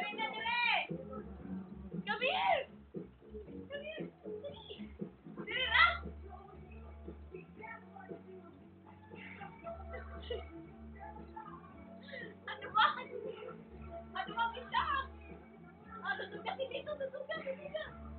na dire! Come here! Come here! Dire na! Ano ba? Ano ba kita? Tutog ka dito, tutog ka.